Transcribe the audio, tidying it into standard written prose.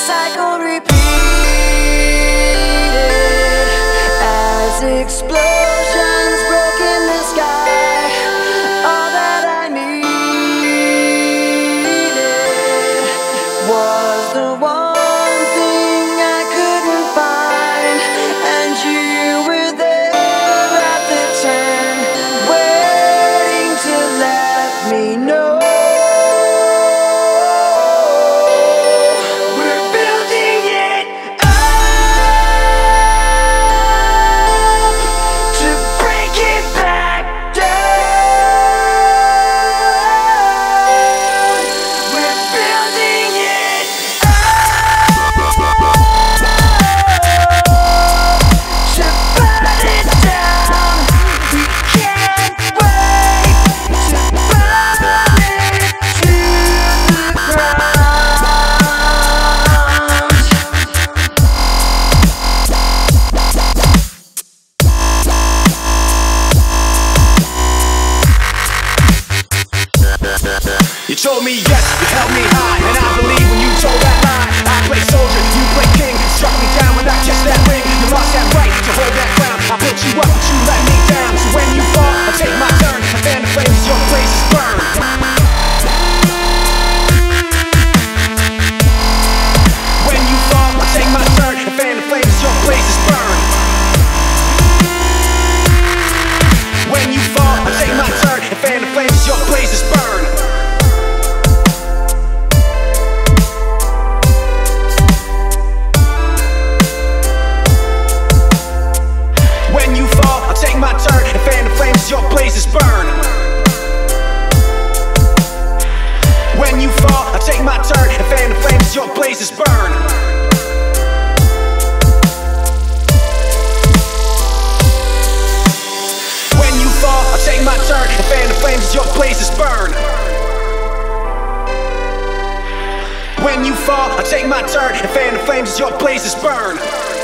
cycle repeated as explosions broke in the sky. All that I needed was the one thing I couldn't find, and you were there at the turn, waiting to let me know. You told me yes, you held me high, and I believe when you told that lie. I play soldier, you play king. Struck me down when I kissed that ring. You lost that right to hold that crown. I put you up, but you let me down. So when you fall, I take my turn. I fan the flames, your place is burned. When you fall, I take my turn. I fan the flames, your place is burned. When you fall, I take my turn. I fan the flames, your place is burned. When you fall, I'll take my turn and fan the flames, your blazes burn. When you fall, I'll take my turn and fan the flames, your blazes burn. When you fall, I'll take my turn and fan the flames, your blazes burn. When you fall, I'll take my turn and fan the flames, your blazes burn.